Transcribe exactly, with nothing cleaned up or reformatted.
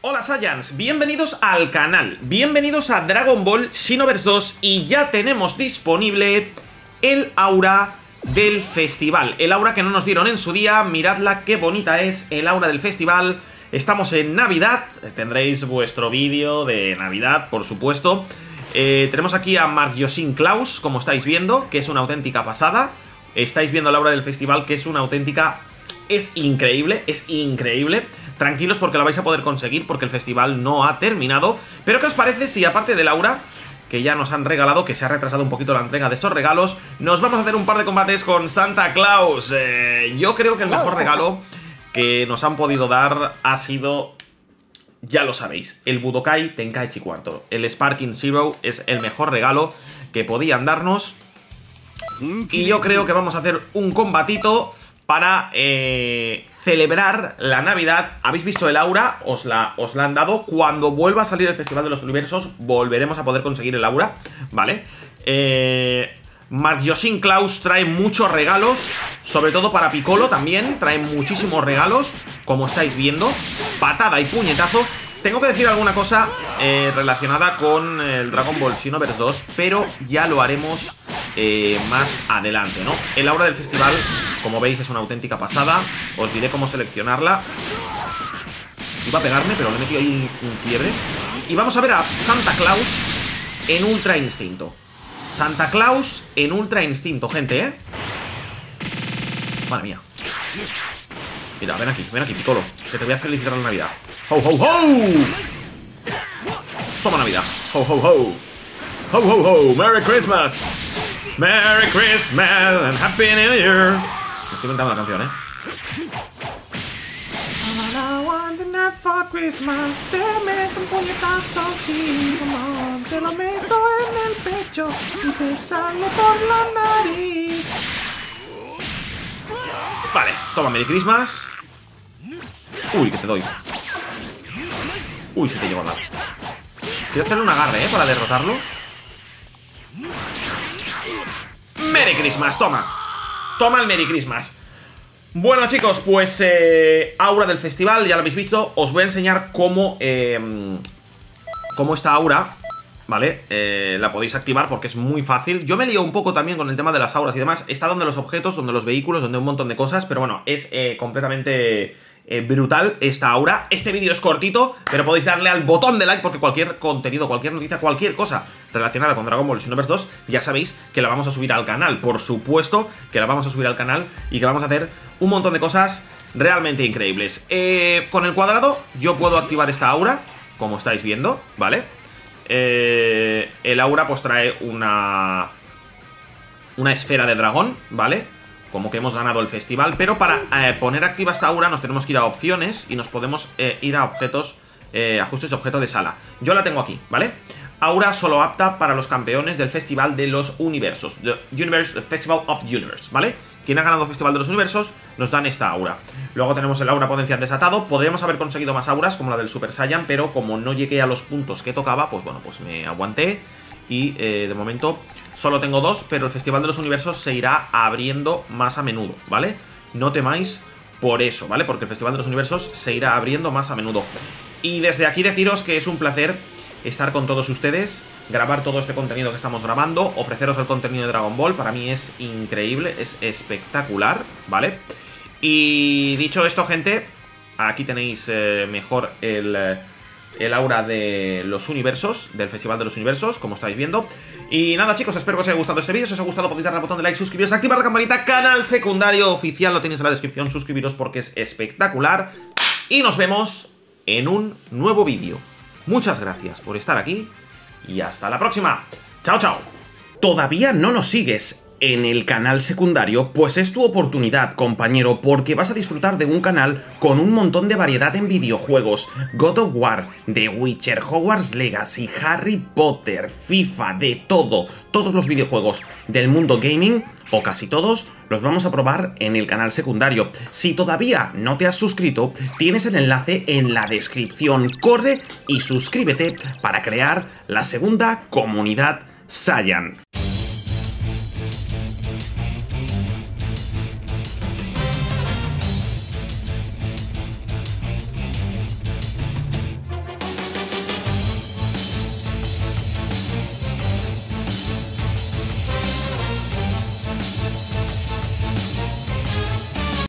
Hola Saiyans, bienvenidos al canal, bienvenidos a Dragon Ball Xenoverse dos y ya tenemos disponible el aura del festival, el aura que no nos dieron en su día. Miradla, qué bonita es el aura del festival. Estamos en Navidad, tendréis vuestro vídeo de Navidad, por supuesto. eh, Tenemos aquí a Mark Yoshin Klaus, como estáis viendo, que es una auténtica pasada. Estáis viendo la aura del festival, que es una auténtica... Es increíble, es increíble. Tranquilos porque la vais a poder conseguir, porque el festival no ha terminado. Pero ¿qué os parece si aparte del aura que ya nos han regalado, que se ha retrasado un poquito la entrega de estos regalos, nos vamos a hacer un par de combates con Santa Claus? eh, Yo creo que el mejor regalo que nos han podido dar ha sido, ya lo sabéis, el Budokai Tenkaichi cuatro. El Sparking Zero es el mejor regalo que podían darnos. Y yo creo que vamos a hacer un combatito para eh, celebrar la Navidad. Habéis visto el aura, os la, os la han dado. Cuando vuelva a salir el Festival de los Universos, volveremos a poder conseguir el aura, ¿vale? Eh, Mark Yoshin Klaus trae muchos regalos, sobre todo para Piccolo también, trae muchísimos regalos, como estáis viendo. Patada y puñetazo. Tengo que decir alguna cosa eh, relacionada con el Dragon Ball Xenoverse dos, pero ya lo haremos eh, más adelante, ¿no? El aura del festival, como veis, es una auténtica pasada. Os diré cómo seleccionarla. Iba a pegarme, pero le he metido ahí un, un quiebre. Y vamos a ver a Santa Claus en Ultra Instinto. Santa Claus en Ultra Instinto, gente, ¿eh? Madre mía. Mira, ven aquí, ven aquí, Piccolo, que te voy a felicitar la Navidad. ¡Ho, ho, ho! Toma Navidad. ¡Ho, ho, ho! ¡Ho, ho, ho! ¡Merry Christmas! ¡Merry Christmas and Happy New Year! Me estoy cantando la canción, ¿eh? For Christmas, te meto un puñetazo, sí, como te lo meto en el pecho y te sale por la nariz. Vale, toma Merry Christmas. Uy, que te doy. Uy, se te lleva al lado. Quiero hacerle un agarre, ¿eh? Para derrotarlo. Merry Christmas, toma. Toma el Merry Christmas. Bueno, chicos, pues eh, aura del festival, ya lo habéis visto. Os voy a enseñar cómo eh, Cómo esta aura, ¿vale? Eh, la podéis activar porque es muy fácil. Yo me lío un poco también con el tema de las auras y demás. Está donde los objetos, donde los vehículos, donde un montón de cosas. Pero bueno, es eh, completamente eh, brutal esta aura. Este vídeo es cortito, pero podéis darle al botón de like porque cualquier contenido, cualquier noticia, cualquier cosa relacionada con Dragon Ball Xenoverse dos, ya sabéis que la vamos a subir al canal. Por supuesto que la vamos a subir al canal y que vamos a hacer un montón de cosas realmente increíbles. Eh, con el cuadrado yo puedo activar esta aura, como estáis viendo, ¿vale? Eh, el aura pues trae una una esfera de dragón, ¿vale? Como que hemos ganado el festival. Pero para eh, poner activa esta aura nos tenemos que ir a opciones y nos podemos eh, ir a objetos, eh, ajustes de objeto de sala. Yo la tengo aquí, ¿vale? Aura solo apta para los campeones del Festival de los Universos, The Universe, Festival of Universe, ¿vale? Quien ha ganado el Festival de los Universos nos dan esta aura. Luego tenemos el aura potencial desatado. Podríamos haber conseguido más auras, como la del Super Saiyan, pero como no llegué a los puntos que tocaba, pues bueno, pues me aguanté. Y eh, de momento solo tengo dos, pero el Festival de los Universos se irá abriendo más a menudo, ¿vale? No temáis por eso, ¿vale? Porque el Festival de los Universos se irá abriendo más a menudo. Y desde aquí deciros que es un placer estar con todos ustedes, grabar todo este contenido que estamos grabando, ofreceros el contenido de Dragon Ball. Para mí es increíble, es espectacular, ¿vale? Y dicho esto, gente, aquí tenéis eh, mejor el, el aura de los universos, del Festival de los Universos, como estáis viendo. Y nada, chicos, espero que os haya gustado este vídeo. Si os ha gustado podéis darle al botón de like, suscribiros, activar la campanita, canal secundario oficial, lo tenéis en la descripción, suscribiros porque es espectacular. Y nos vemos en un nuevo vídeo. Muchas gracias por estar aquí y hasta la próxima. ¡Chao, chao! ¿Todavía no nos sigues en el canal secundario? Pues es tu oportunidad, compañero, porque vas a disfrutar de un canal con un montón de variedad en videojuegos. God of War, The Witcher, Hogwarts Legacy, Harry Potter, FIFA, de todo. Todos los videojuegos del mundo gaming, o casi todos, los vamos a probar en el canal secundario. Si todavía no te has suscrito, tienes el enlace en la descripción. Corre y suscríbete para crear la segunda comunidad Saiyan.